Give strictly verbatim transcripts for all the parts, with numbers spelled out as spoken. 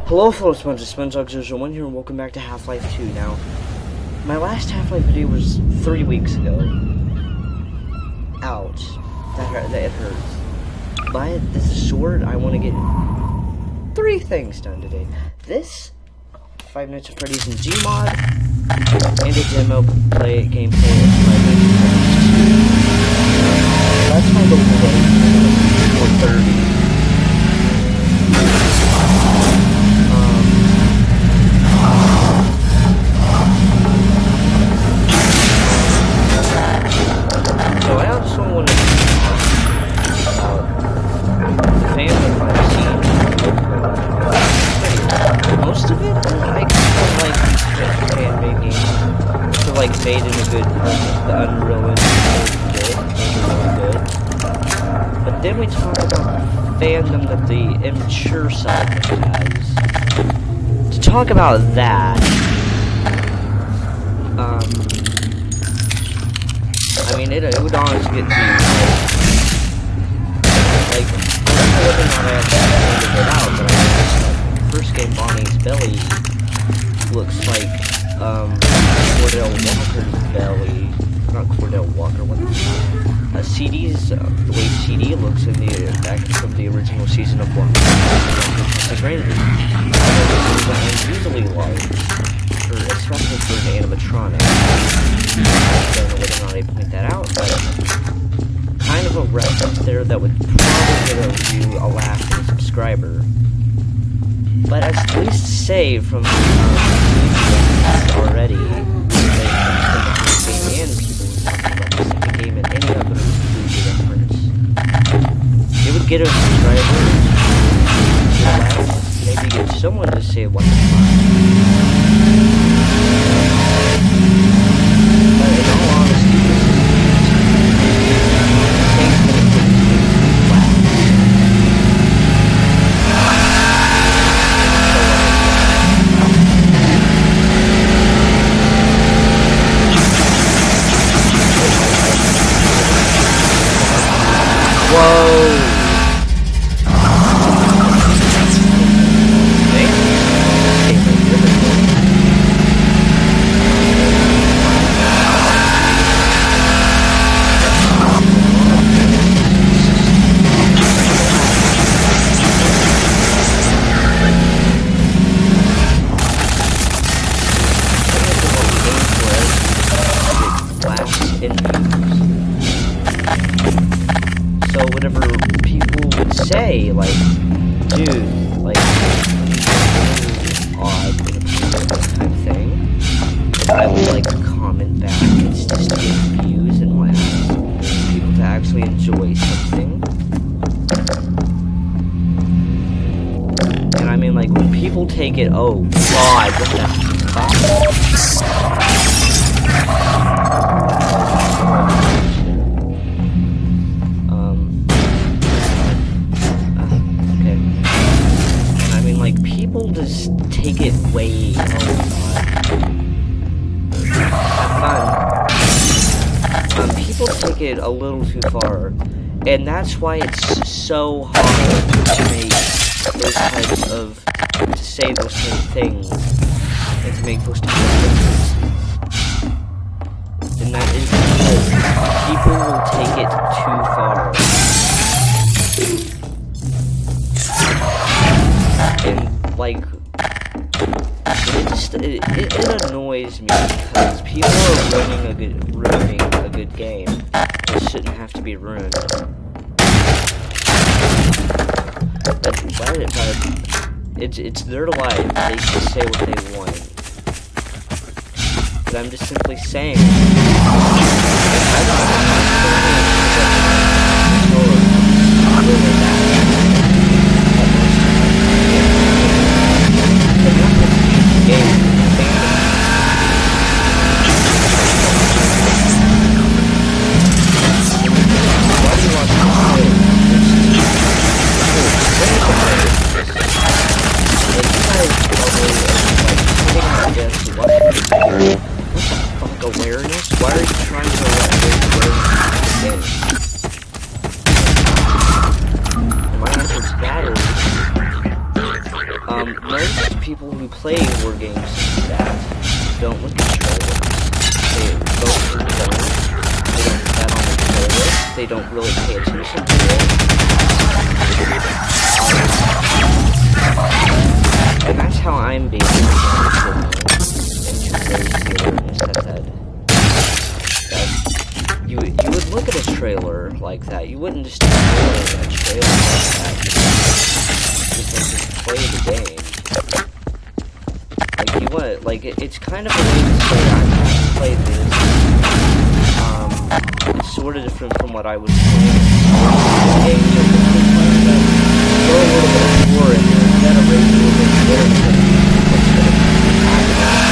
Hello fellow Sponges, SpongeDog zero zero one here, and welcome back to Half-Life two. Now, my last Half-Life video was three weeks ago. Ouch. That, hurt, that it hurts. But this is short. I want to get three things done today. This, Five Nights at Freddy's in Gmod, and a demo play gameplay of Five Nights at Freddy's two. That's my goal today, four thirty. So I also want to talk about the fandom I've seen. Most of it, I kind of like these fan-made games. They're like made in a good, the Unreal Engine did. Those are really good. But then we talk about the fandom that the immature side has. To talk about that, um. I mean, it, it would honestly get to, like, like, I don't know whether or not I have to figure it out, but I guess, like, first game Bonnie's belly looks like, um, Cordell Walker's belly, not Cordell Walker, what the, uh, C D's, uh, the way C D looks in the, back from the original season of Walker, the Granger. This is unusually large, for, especially for an animatronic. I don't know whether or not I point that out, but kind of a reference there that would probably give you a laugh from a subscriber. But at least say from um, already, that it comes from the game and people who talk about the second game and any other movie reference. It would get a subscriber, maybe get someone to say what the fuck. But in all honesty, whoa! So whatever people would say, like, dude, like, odd type thing, I would like to comment back. It's just to get views and laughs, people to actually enjoy something. And I mean, like, when people take it, oh god, what the fuck? People just take it way, oh god. Have fun. Um, people take it a little too far, and that's why it's so hard to make those types of, to say those types of things, and to make those types of things. And that is because people will take it too far. And, like, it just, it, it, it annoys me because people are ruining a good, ruining a good game. It shouldn't have to be ruined. But, but, but it's, it's their life. They can say what they want. But I'm just simply saying, awareness? Why are you trying to let awareness in the game? And my answer to that is Um, most people who play war games like that don't look at trailers. They vote for trailers. They don't bet on the trailer. They don't really pay attention to it. And that's how I'm being into very serious that, that, that you, you would look at a trailer like that. You wouldn't just enjoy a trailer like that. Just, just, just play the game. Like, you want, like, it, it's kind of a way to say, I have to play this. Um, it's sort of different from what I was playing. Games are different like that. Throw a little bit of war in there, generate a little bit of war in there. What's going to happen?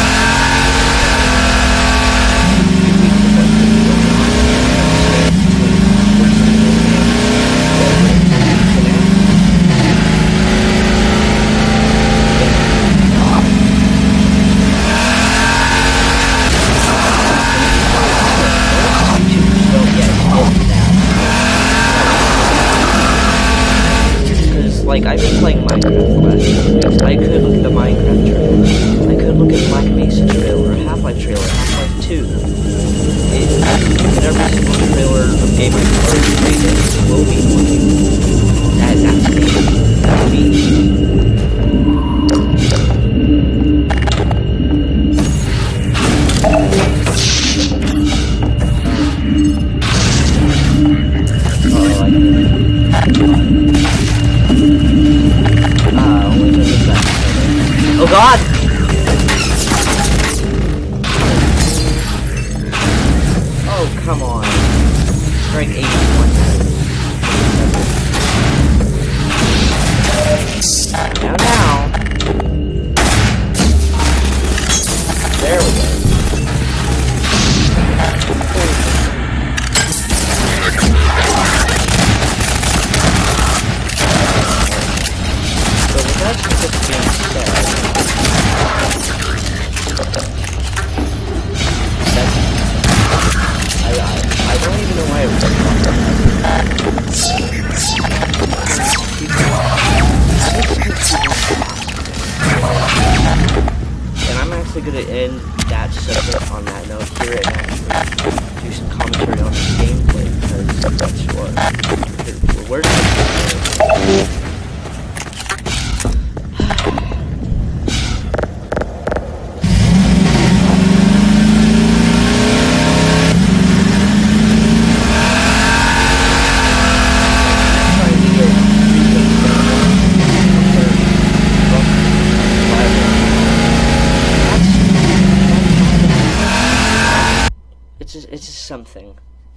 Like, I've been playing Minecraft the last few weeks. I could look at the Minecraft trailer. I could look at Black Mesa trailer, Half-Life trailer, Half-Life two. It, every single trailer of Game of Thrones created will be for you. That, that's me. That's me. Oh, I Oh God! Oh, come on. Strike eighty-one. Now, now. There we go. So with that just being said, I don't even know why I was talking about that. And I'm actually going to end that subject on that note here and actually do some commentary on the gameplay, because that's what we're doing. It's just, it's just something.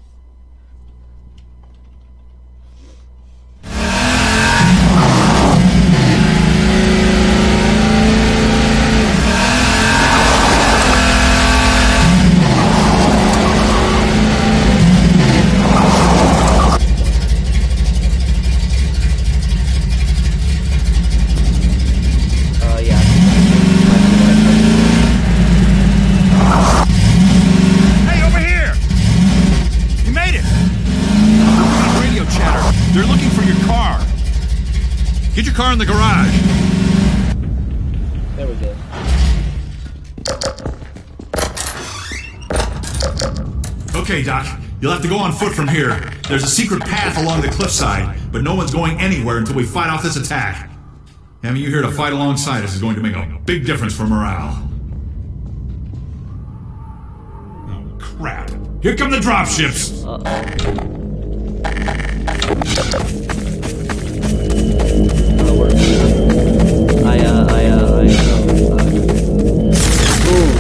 Get your car in the garage. There we go. Okay, Doc. You'll have to go on foot from here. There's a secret path along the cliffside, but no one's going anywhere until we fight off this attack. Having you here to fight alongside us is going to make a big difference for morale. Oh, crap. Here come the dropships! Uh-oh. I, uh, I, uh, I, uh, uh, ooh,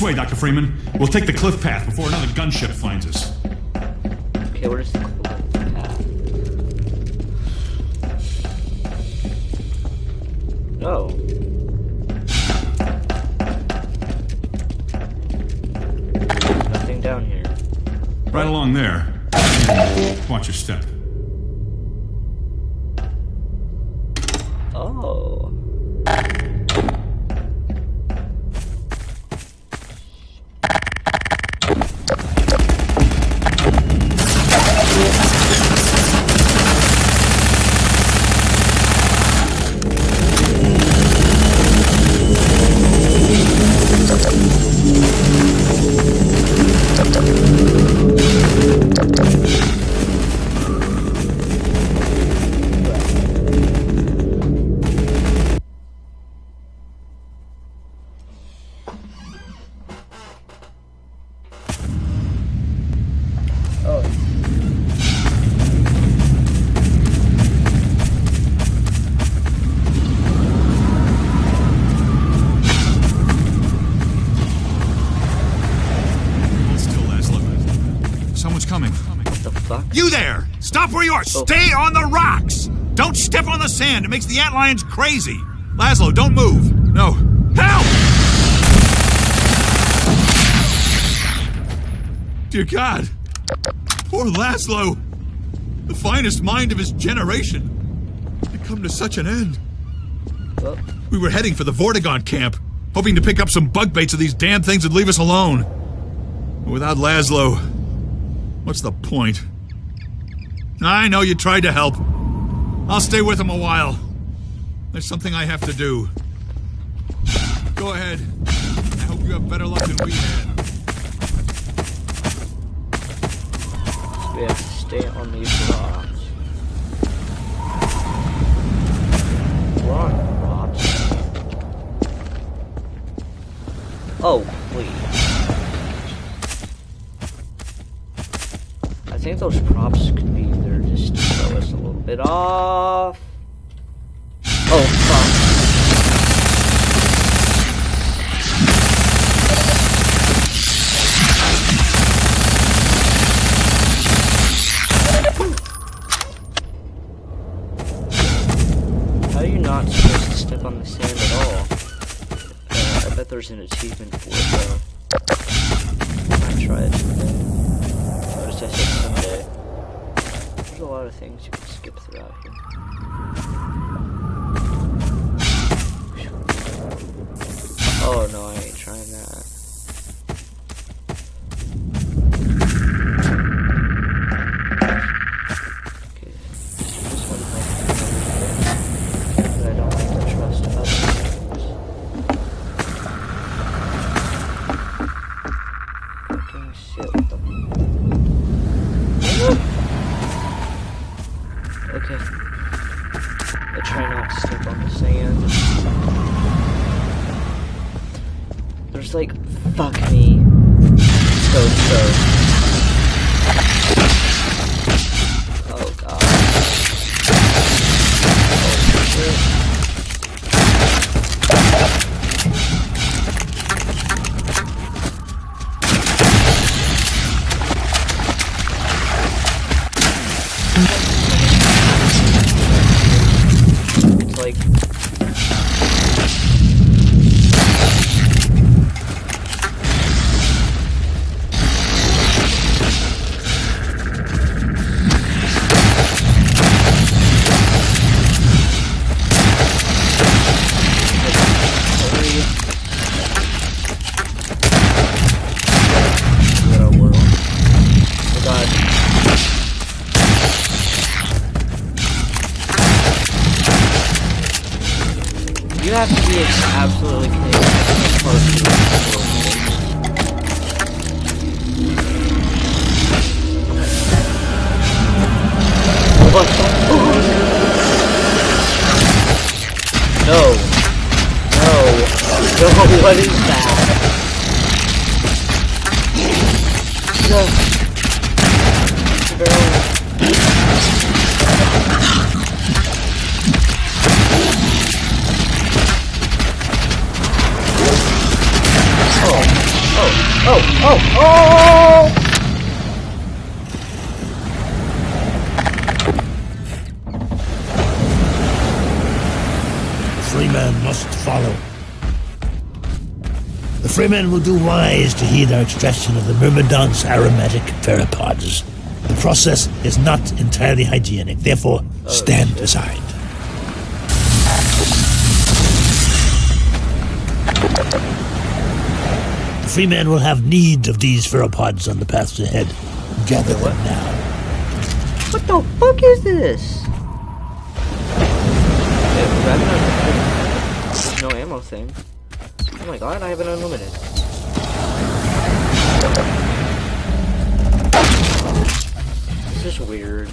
way, Doctor Freeman. We'll take the cliff path before another gunship finds us. Okay, where's the cliff path? No. Nothing down here. Right along there. Watch your step. Oh. You there! Stop where you are! Oh. Stay on the rocks! Don't step on the sand! It makes the antlions crazy! Laszlo, don't move! No. Help! Dear God! Poor Laszlo! The finest mind of his generation had come to such an end. Oh. We were heading for the Vortigaunt camp, hoping to pick up some bug baits of these damn things and leave us alone. But without Laszlo, what's the point? I know you tried to help. I'll stay with him a while. There's something I have to do. Go ahead. I hope you have better luck than we had. We have to stay on these rocks. We're on rocks. Oh, please. I think those props could be there just to throw us a little bit off. Oh, fuck. How are you not supposed to step on the sand at all? Uh, I bet there's an achievement for it, though. I might try it someday. Notice I said someday. There's a lot of things you can skip throughout here. Oh no, I ain't trying that. Okay, this one might be but I don't like to trust others. Fucking shit, what the Okay. I try not to step on the sand. There's like, fuck me. So, so. Oh god. Oh shit. It's like you have to be absolutely connected close to the world. What the fuck? No. No. No, what is that? No. No. Oh, Oh, oh, oh! The Freeman must follow. The Freeman will do wise to heed our extraction of the Myrmidon's aromatic pteropods. The process is not entirely hygienic, therefore oh, stand shit. aside. The Freeman will have need of these pteropods on the paths ahead. Gather them now. What the fuck is this? There's no ammo thing. Oh my god, I have an unlimited. This is weird.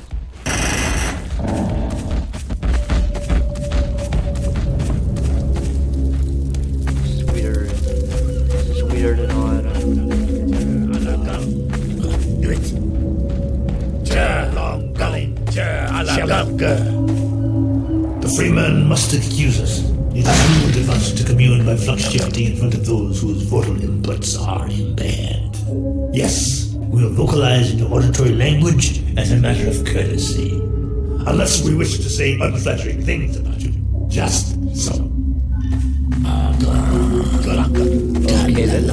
This is weird. This is weird and odd. Do it. The Freeman must excuse us. It is rude of us to commune by flux shifting in front of those whose vital inputs are impaired. Yes, we'll vocalize in your auditory language as a matter of courtesy. Unless we wish to say unflattering things about you. Just so. Okay, then.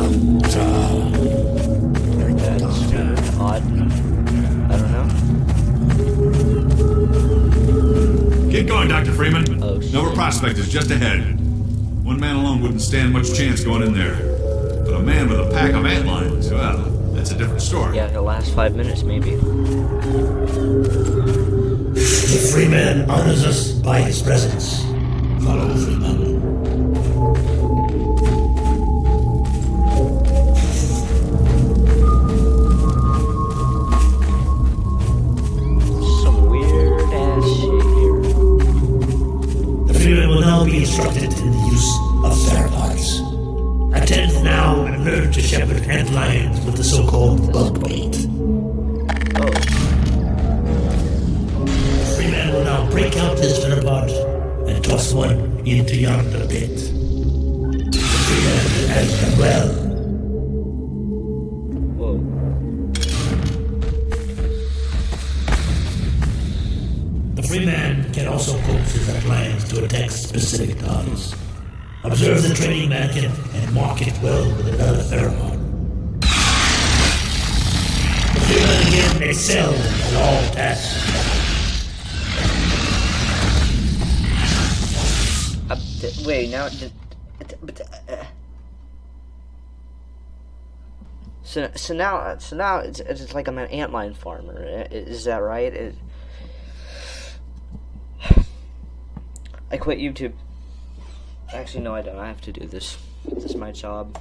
That's odd. I don't know. Get going, Doctor Freeman. Oh, shit. Nova Prospect is just ahead. One man alone wouldn't stand much chance going in there. But a man with a pack of antlions, well, that's a different story. Yeah, the last five minutes, maybe. The Freeman honors us by his presence. Follow Freeman. Some weird ass shit here. The Freeman will now be instructed in the use of theropods. Attend now and learn to shepherd antlions with the so-called bug bait. Oh. The Freeman will now break out his theropod and toss one into yonder pit. The Freeman has done well. Whoa. The Freeman can also coax his antlions to attack specific targets. Observe the training mannequin and mark it well with another theropod. The Freeman again excels in all tasks. Uh, th wait, now... Th but, uh, so, so now, so now it's, it's like I'm an antlion farmer. Is that right? It, I quit YouTube. Actually, no, I don't. I have to do this. This is my job.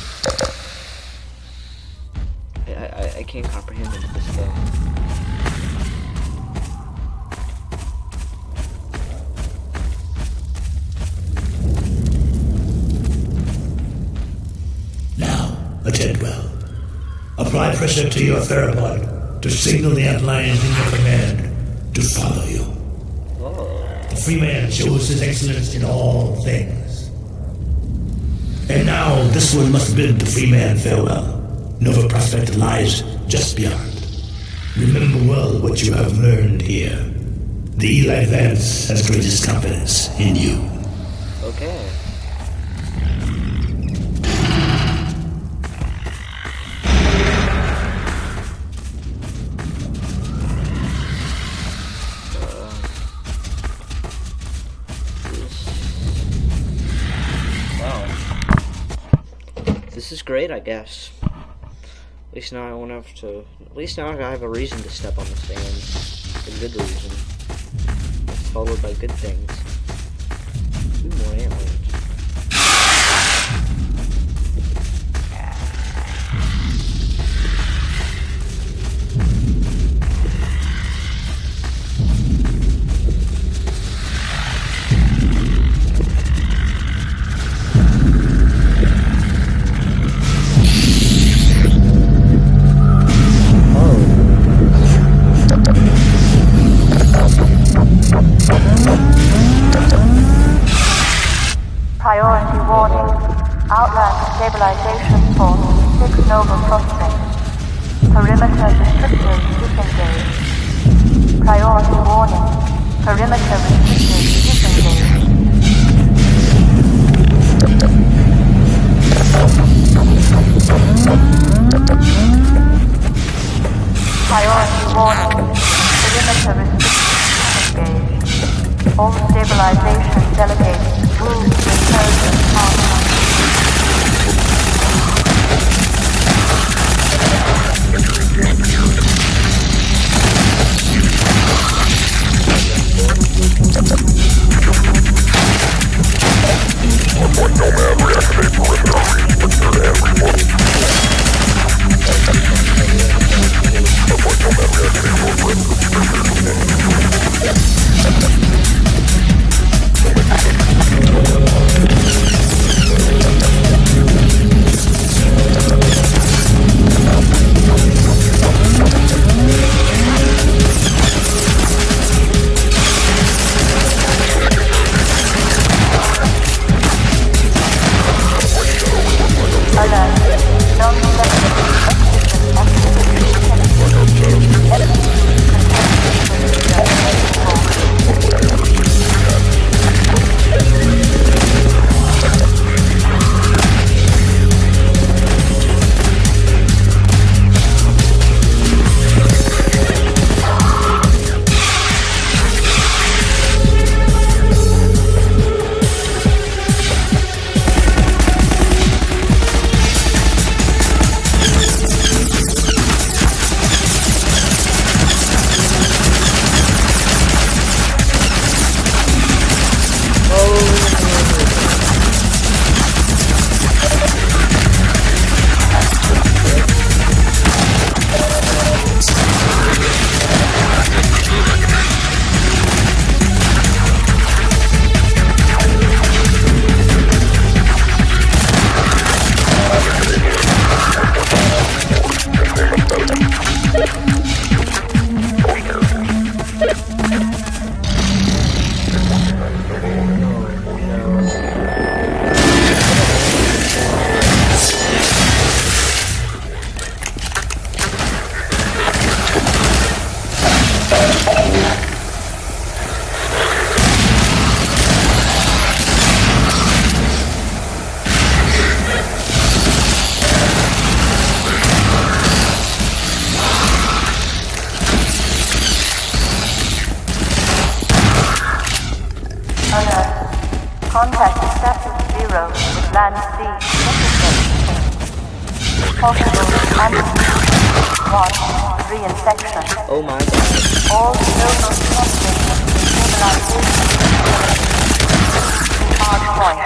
I, I, I can't comprehend this stuff. Now, attend well. Apply pressure to your theropod to signal the antlions in your command to follow you. The Freeman shows his excellence in all things. And now this one must bid the Freeman farewell. Nova Prospect lies just beyond. Remember well what you have learned here. The Eli Vance has greatest confidence in you. Okay. This is great, I guess. At least now I won't have to. At least now I have a reason to step on the sand. A good reason. It's followed by good things. Two more antlers. Priority warning. Outland stabilization force six Nova Prospect. Perimeter restrictors disengaged. Priority warning. Perimeter restrictors disengaged. Priority warning. Perimeter restrictors disengaged. All stabilization delegated. Move to intelligence partner. Contact status zero with land sea intersection. Possible antigen. One, reinfection. Oh my god. All local testing stabilization. Hard point.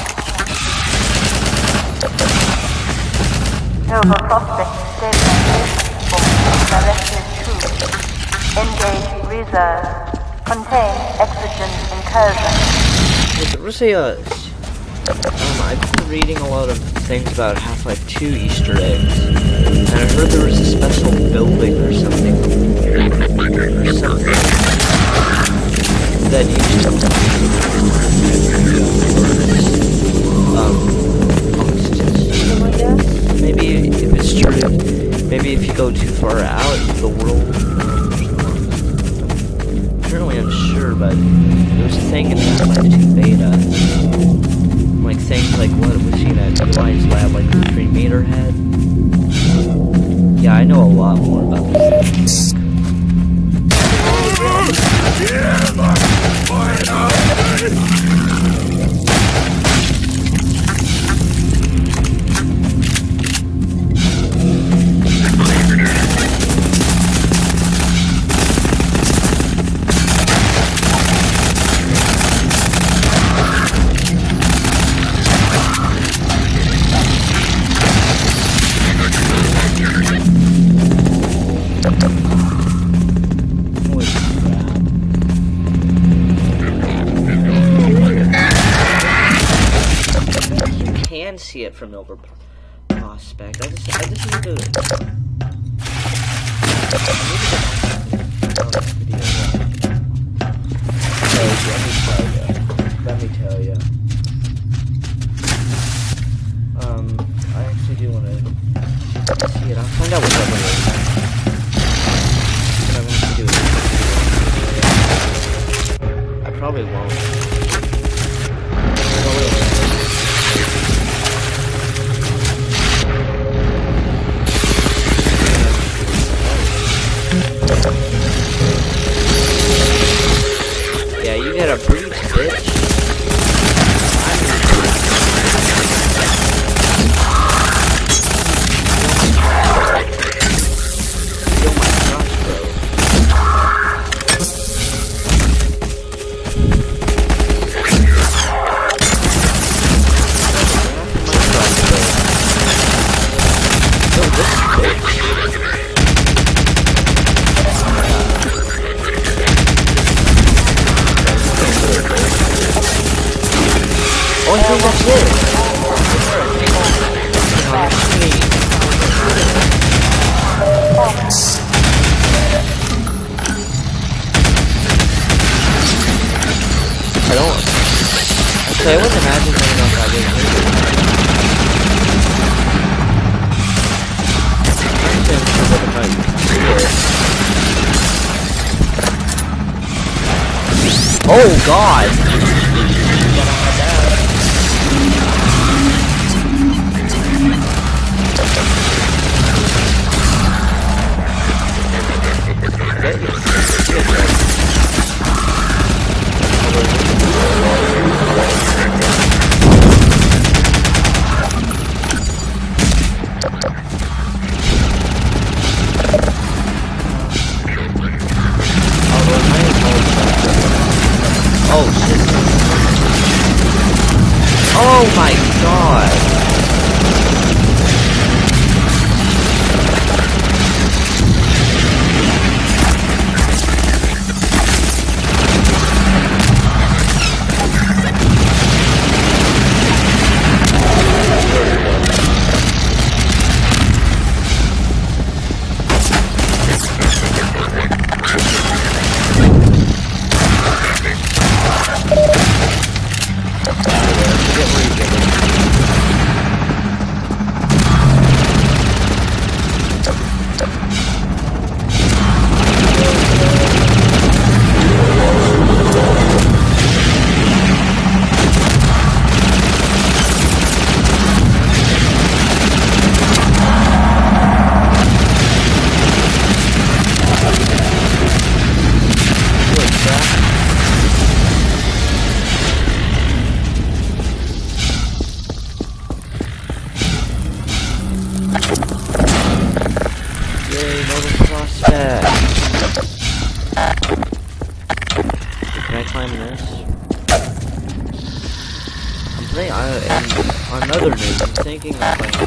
Nova Prospect stabilization force directed to. Engage reserve. Contain exogen incursion. There was a, uh, um, I've been reading a lot of things about Half-Life two Easter eggs, and I heard there was a special building or something, or something, that used to, um, something like that? Maybe if it's true, maybe if you go too far out into the world, currently unsure, but there was a thing in Half-Life two beta, like things like what we've seen at Eli's lab, like the three meter head. Yeah, I know a lot more about this. See it from Nova Prospect. I just, I just need to. Let me tell you. Um, I actually do want to probably won't. Yeah, you get a breach, bitch. Oh, I think that's it. I don't. Actually, I wouldn't imagine that enough that big. Oh God! Oh shit. Oh my God. Can I climb this? I'm playing, I, and on another news, I'm thinking of playing,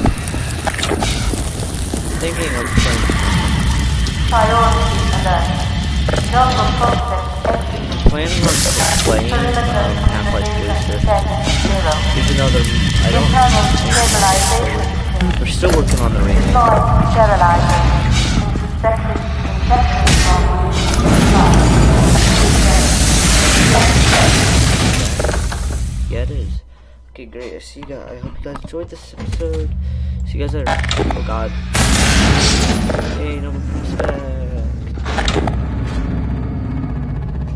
thinking of playing. Priority alert. Jungle process Planning on playing um, Half-Life Booster, even though they're, I don't think, we're still working on the remake. Yeah, it is. Okay, great. I see you guys. I hope you guys enjoyed this episode. See you guys later. Oh God. Hey, no one comes back.